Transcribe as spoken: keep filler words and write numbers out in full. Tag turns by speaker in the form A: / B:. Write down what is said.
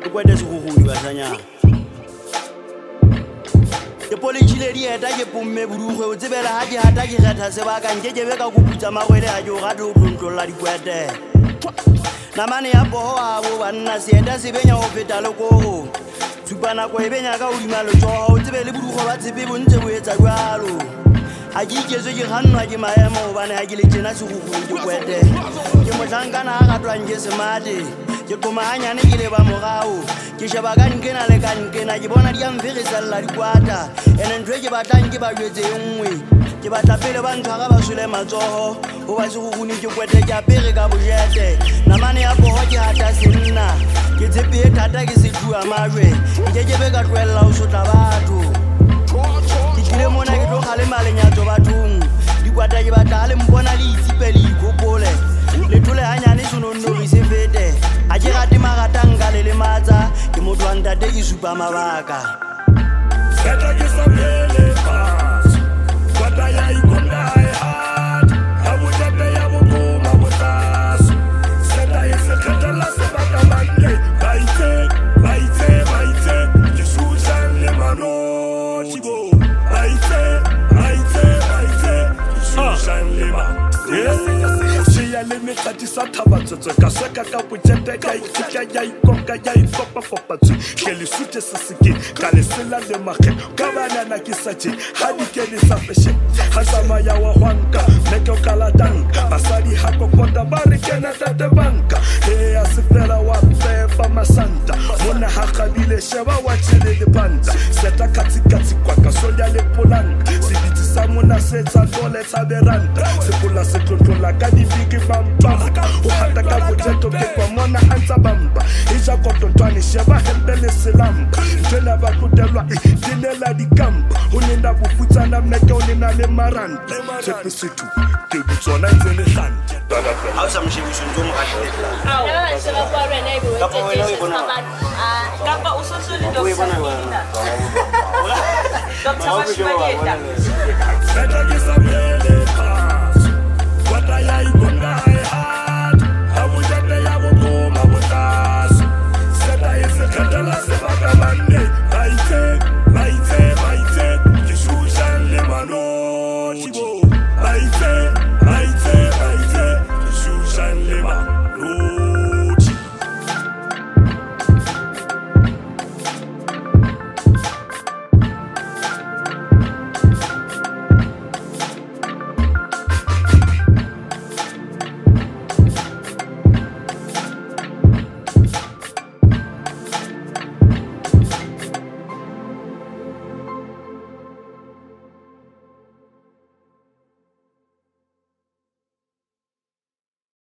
A: Koete Sekukhuni basanyana. Ke politshile di eta ke pomme burugo o tsebela ha ke hata ke retha sebaka nke ke be ka go putsa magwele ha ke o ga do tlontlolla dikwete. Namane ya boho a bo banna se eta se benya o feta le go. Tsupana go e benya ka o dimalo tso o tsebele burugo ba tsebe bontse bo etsa jwalo. Ha ke iketse ke ganwa ke maemo bana ha ke le tjena Sekukhuni dikwete. Ke motlankana ha ga twang ke semate. Ke komahanyane ke le ba morao ke sheba ka nkena le ka nkena ke bona di amferisella dikwata ene ntwe ke batlang ke ba jwetse engwe ke batla pele ba ntshwara ba swele matsoho ho ba Sekukhuni ke kwete ke apere ka bojete namane ya boho ke hata senna ke tshepe thata ke Sethuamajoe ke ke be ka tlwella ho sotla batho ke kile mona ke tlo khale malenyatso bathong dikwata ke batla le mbona le itsipe le ikopole le tole hanyane sonono re se fete a ke rate magatanga le le matsa ke motho wa ntate ke supa mabaka
B: seta ke sa pele pas kwata ya ikonda hai hat ha mojete ya bokoma botaso seta e se kgetela sebaka manne baitse baitse baitse ke Shoeshine le Manothi bo baitse baitse baitse ke Shoeshine le Manothi ya le metati sa thabatsotso ka sweka ka bojete ka ikika ya ikonka ya ikopa fopatse ke le sute se seke ka le sela le mage ka banana ke saje ha di ke le sa fashion ha sama ya wa hwanka meke ka la tanka basadi ha kokota ba re kena tate banka e a sefela wa pepa masanta mona ha khabile sheba wa tshele le banda seta katsi katsi kwa ka sonya le polanga sibitsi sa mona setsa tole tsaberanda se pula se tlotlola ka di big bamba o hata ka bojeto ke kwa mona antsa bamba isa kotontwane sheba hembele selamba tena ba kutelwa dinela di kampa o nenda bofutsana meke o nena le maranda Ts'epe Sethuamajoe ke butsona tsene gante
A: ha o sa mshebiso ntso mo gatela
C: ah se ba kwa rena e bo tse ah kapa o so so le doctor doctor ba shwaleta
B: seta ke sa pele pas kwata ya ikonda hai hat ha mojete ya bokoma botaso seta e se kgetela sebaka manne baitse baitse baitse ke Shoeshine le Manothi bo baitse baitse baitse ke Shoeshine le Manothi